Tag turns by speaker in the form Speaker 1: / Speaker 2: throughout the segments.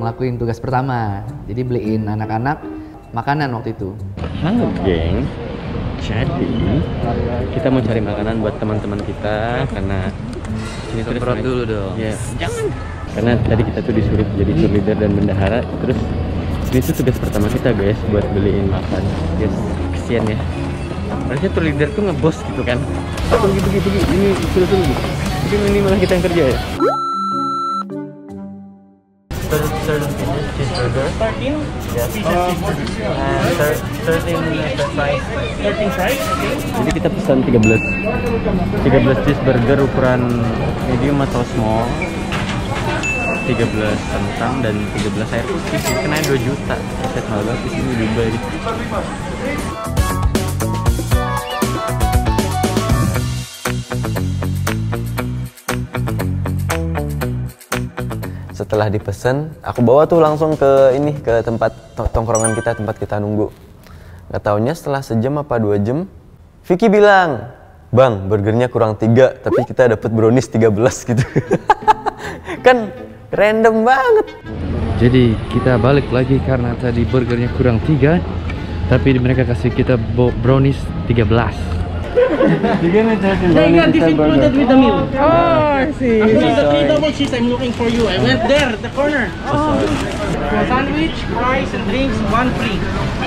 Speaker 1: ngelakuin tugas pertama. Jadi beliin anak-anak makanan waktu itu.
Speaker 2: Halo geng, jadi kita mau cari makanan buat teman-teman kita karena sini tuh
Speaker 1: Semprot dulu dong.
Speaker 2: Ya, jangan. Karena tadi kita tuh disuruh jadi tour leader dan bendahara, terus ini tuh tugas pertama kita guys buat beliin makan. Guys, kesian ya. Harusnya tour leader tuh ngebos gitu kan. Pergi. Ini suruh. Tapi ini malah kita yang kerja ya. 13 cheeseburger. 13? Yes. And 13 fries. 13 fries, okay. Jadi kita pesan 13 cheeseburger ukuran medium atau small. 13 kentang dan 13 air putih. Kena 2 juta. Set mahal banget di sini Dubai. Setelah dipesan, aku bawa tuh langsung ke tempat tongkrongan kita, tempat kita nunggu. Gak taunya setelah sejam apa 2 jam, Vicky bilang, "Bang, burgernya kurang 3, tapi kita dapat brownies 13 gitu." Kan random banget.
Speaker 3: Jadi kita balik lagi karena tadi burgernya kurang 3, tapi mereka kasih kita brownies 13.
Speaker 4: This included with the meal.
Speaker 3: Oh, I see.
Speaker 4: Actually, the 3 double cheese, I'm looking for you. I went there, the corner. Oh. Sandwich, fries, and drinks, 1 free.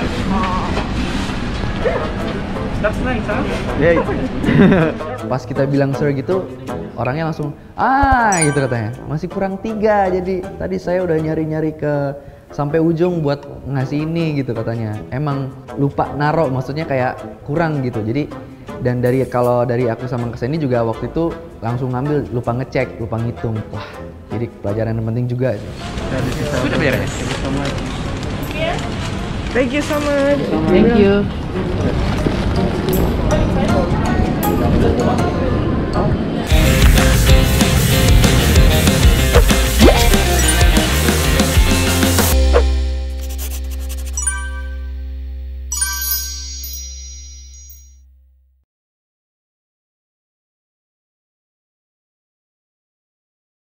Speaker 4: That's nice, huh?
Speaker 2: Yeah.
Speaker 1: Pas kita bilang sir gitu, orangnya langsung gitu katanya. Masih kurang 3, jadi tadi saya udah nyari-nyari ke sampai ujung buat ngasih ini gitu katanya. Emang lupa naro, maksudnya kayak kurang gitu. Jadi dan kalau dari aku sama kesini juga waktu itu langsung ngambil, lupa ngecek, lupa ngitung. Wah, jadi pelajaran yang penting juga.
Speaker 3: Sudah beres.
Speaker 4: Thank you so much.
Speaker 1: Thank you.